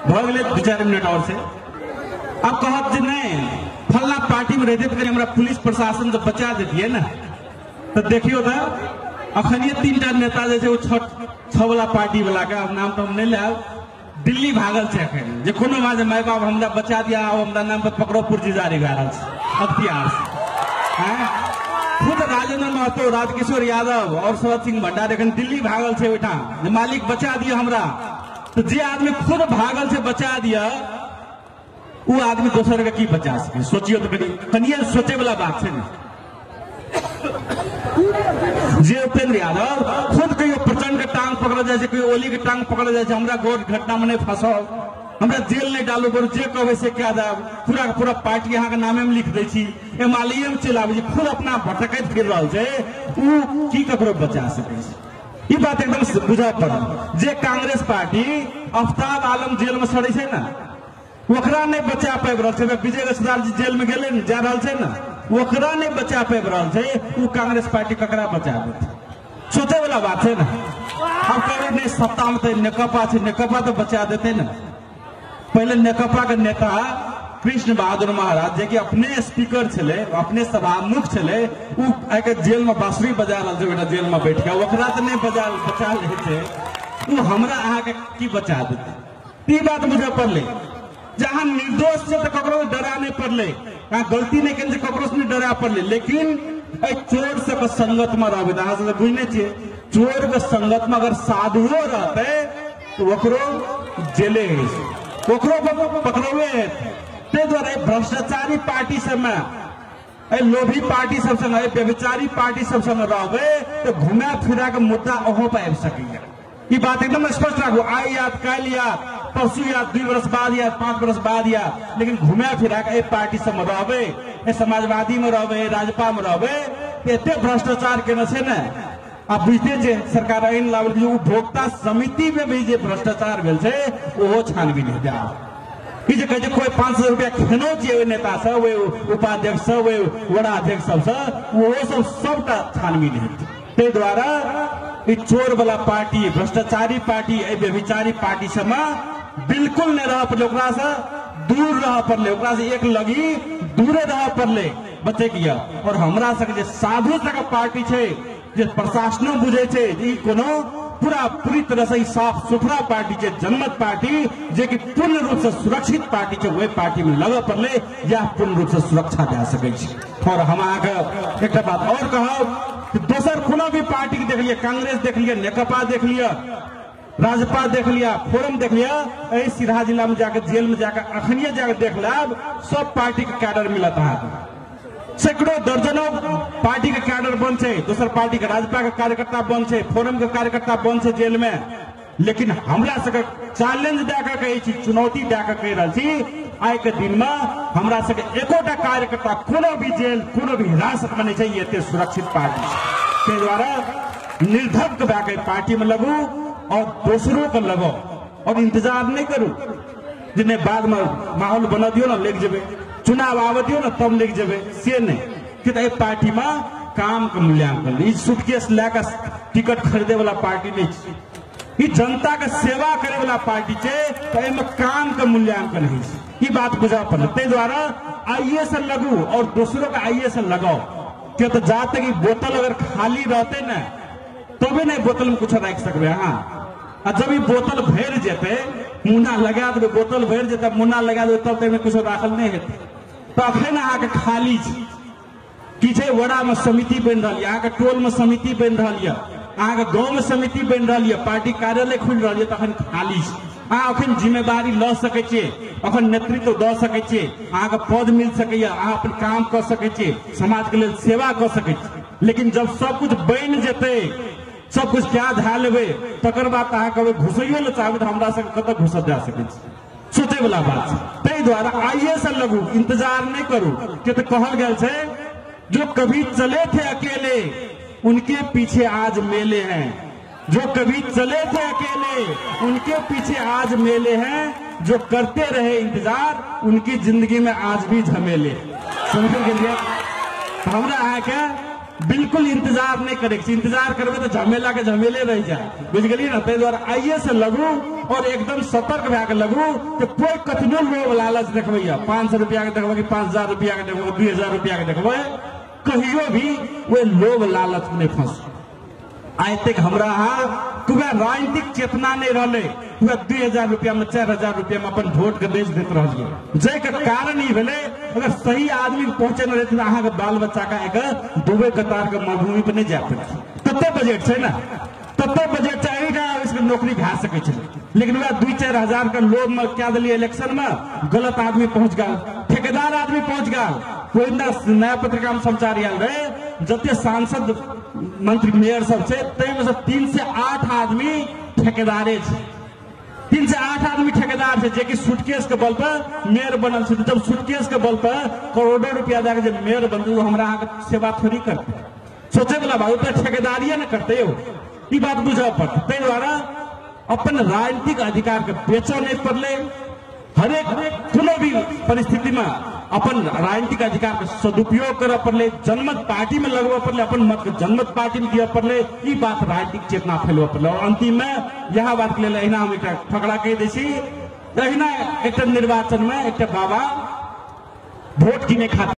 भग गए 2-4 मिनट और से अब कहत जे नहीं फलना पार्टी में रहते तो हमरा पुलिस प्रशासन तो बचा देती ना तो देखियो तो अखन ये 3टा नेता जैसे वो छह वाला पार्टी वाला का नाम तो हम नहीं ले दिल्ली भागल छे अखन जे कोनो माजे माय बाप हमरा बचा दिया हमरा नाम पर पकड़ो पुर्जी जारी गा रहल छे अख्तियार से हैं खुद राजेंद्र महतो राजकिशोर यादव और शरद सिंह भंडारी एखन दिल्ली भागल छे ओठा जे मालिक बचा दिया हमरा तो जे आदमी खुद भागल से बचा दिया वो आदमी दोसर के की बचा सके सोचियो तो कनिए सोचे वाला बात है ना जे उपेंद्र यादव खुद कहियो प्रचंड के टांग पकड़ जाए कोई ओली के टांग पकड़ जाए हमरा गोर घटना में नहीं फंसो हमरा जेल नहीं डालो बोल जे कहबे से क्या दा पूरा पूरा पार्टी यहाँ के नामे में लिख दै छी एमालिए में चल आबे खुद अपना भटकैत फिर रहल छै उ की ककरो बचा सके ये बात एकदम बुझा पड़ल जे कांग्रेस पार्टी आफ्ताब आलम जेल में सड़े छै ना ओकरा नहीं बचा पाबि रहल छै विजय रसदार जी जेल में गेले जा रहल छै ना ओकरा नहीं बचा पाबि रहल छै उ कांग्रेस पार्टी ककरा बचा देते सोचे वाला बात है ना हम कहे नहीं सत्ता में तो नेकपा छै नेकपा तो बचा देते ना पहले नेकपा के नेता कृष्ण बहादुर महाराज जे कि अपने स्पीकर छले अपने सभामुख छले उ आके जेल में बांसुरी बजा रहल छै बेटा जेल में बैठ के ओकरा तो नहीं बचा ले छै उ हमरा अहाँ के की बचा देते ई बात बुझे पड़ले जहां निर्दोष से तो ककरो डरा नहीं पड़ले कहाँ गलती नहीं करें ककरो से नहीं डरा पड़ले लेकिन चोर से संगत में रहबे अहाँ से बुझने छिए चोर के संगत में अगर साधुओ रहते तो ओकरो जेले ओकरो पकड़े ते द्वारा भ्रष्टाचारी पार्टी सब में लोभी पार्टी सब संग व्यभिचारी पार्टी सब संग रहबे तो घुमा फिरा के मुद्दा ओहो पे आबि सकैया ई बात एकदम स्पष्ट राखू आई याद काल याद परसू याद 2 वर्ष बाद याद 5 वर्ष बाद याद लेकिन घुमा फिरा के पार्टी सब में रहबे समाजवादी में रहबे राजपा में रहबे एते भ्रष्टाचार केने छै ने आप बुझते जे सरकार आइन लावल जे उपभोक्ता समिति में भी जे भ्रष्टाचार भेल छै ओहो छानबीन हेतै कि जे कहे कोई 500 रुपया खेनो जे नेता सब वे उपाध्यक्ष सब वे वड़ा अध्यक्ष सब ओहो सब सबटा छानबीन हेतै ते द्वारा ई चोर वाला पार्टी भ्रष्टाचारी पार्टी व्यभिचारी पार्टी सब में बिल्कुल नहीं रह पड़े ओकरा से दूर रह पड़ले ओकरा से एक लगी दूरे रह पड़ले बचे किया और हमरा सके जे साधु तक पार्टी छै जे प्रशासनो बुझे छै ई कोनो पूरी तरह से साफ सुथरा पार्टी छै जनमत पार्टी जे कि पूर्ण रूप से सुरक्षित पार्टी छै वही पार्टी में लगे पड़ले या पूर्ण रूप से सुरक्षा दे सके छै और हम आगे एक बात और कहब दोसर कोनो भी पार्टी के देख लिया कांग्रेस देख लिया नेकपा देख लिया राजपा देख लिया फोरम देख लिया सीधा जिला में जाकर जेल में जाकर अखनिए जाकर देख लेब सब पार्टी के कैडर मिलत है सैकड़ों दर्जनों पार्टी के कैडर बन छे दोसर पार्टी के राजपा के कार्यकर्ता बन छे फोरम के कार्यकर्ता बन छे जेल में लेकिन हमरा सबके चैलेंज देकर कहे छी चुनौती देकर कह रहल छी आइ के दिन में हमरा सबके एकोटा कार्यकर्ता कोनो भी जेल कोनो भी हिरासत में नहीं चाहिए एते सुरक्षित पार्टी के द्वारा निर्धक भए पार्टी में लगू और दूसरों को लगो और इंतजार नहीं करू जिन्हें बाद में माहौल बना दियो ना लेके जेबे चुनाव आवे दियो ना तब लेके जेबे से नहीं कि पार्टी में काम के मूल्यांकन सूटकेस लेकर टिकट खरीदे वाला पार्टी नहीं ई जनता के सेवा करे वाला पार्टी छे तो एमे काम के मूल्यांकन है ई बात बुझा पड़े ते द्वारा आइए से लगू और दूसरों का आइए से लगाओ क्या तो जाते कि बोतल अगर खाली रहते ना तभी नहीं बोतल में कुछ रख सकते हाँ और जब ये बोतल भर जेते मुन्ना लगा दे बोतल भर जेते मुन्ना लगा दे तब तक कुछ राखल नहीं हेते तो अखन अहाँ खाली की छे वड़ा में समिति बन रही है अहाँ के टोल में समिति बन रही है अहाँ के गाँव में समिति बन रही है पार्टी कार्यालय खुल रही है तखन खाली अहाँ अखन जिम्मेदारी ल सके छिए अखन नेतृत्व द सके छिए अहाँ के पद मिल सके अहाँ अपन काम कर सके छिए समाज के लिए सेवा कर सके छिए लेकिन जब सब कुछ बन जेते सब कुछ क्या धा लेबे तकर बाद अहाँ कहबे घुसैयो ले चाहबे तो हमरा से कत घुसत जा सके सोचे वाला बात छै तै द्वारा आइए से लगू इंतजार नहीं करू कि तो कहल गेल छै जो कभी चले थे अकेले उनके पीछे आज मेले हैं जो कभी चले थे अकेले उनके पीछे आज मेले हैं जो करते रहे इंतजार उनकी जिंदगी में आज भी झमेले समझ गेलिए हमरा अहाँ के बिल्कुल इंतजार नहीं करे, इंतजार करबे तो झमेला के झमेले रह जाए, बुझ गलिए ना। ताहि द्वारे आइए से लगू और एकदम सतर्क भए के लगू कि कोई कतनो लोभ लालच देखबै, 500 रुपया के देखबै कि 5000 रुपया के देखबै, 2000 रुपया के देखबै, कहियो भी वो लोभ लालच में फंस। आज तक हमरा यहाँ तुम्हें राजनीतिक चेतना नहीं रहे, तुम्हें 2000 रुपया में 4000 रुपया में अपन वोट के बेच देते रहिए। जय के कारण ही भेले, अगर सही आदमी पहुंचे न रहते अहाँ के बाल बच्चा का एक दुबई कतार के मरुभूमि पर नहीं जा पाते। तत्ते बजट है ना, तत्ते बजट चाहिए ना, इसमें नौकरी भा सके छे। लेकिन वह 2-4 हजार के लोभ में क्या दिलिए इलेक्शन में, गलत आदमी पहुंच गया, ठेकेदार आदमी पहुंच गया। कोई नया पत्रिका में समाचार आयल रहे, जते सांसद मंत्री मेयर सब से 3 से 8 आदमी ठेकेदारे छे, 3 से 8 आदमी ठेकेदार छे, जे कि सूटकेस के बल पर मेयर बनल छे। जब सूटकेस के बल पर करोड़ों रुपया दे के जब मेयर बनते, तो हमरा अहाँ के सेवा थोड़ी करते। सोचे वाला बात तो ठेकेदारिये न करते हो, ई बात बुझा पड़ता। ताहि द्वारा अपन राजनीतिक अधिकार के बेचो नहीं पड़ले, हरेक कोनो भी परिस्थिति में अपन राजनीतिक अधिकार के सदुपयोग करे पड़ले, जनमत पार्टी में लगवा पड़ले, अपन मत जनमत पार्टी में दिया पड़ले, ई बात राजनीतिक चेतना फैलवा पड़ले। और अंतिम में यह बात के लिए अहिना हम एक फकड़ा कह दै छी, अहिना एक निर्वाचन में एक बाबा वोट किने खातिर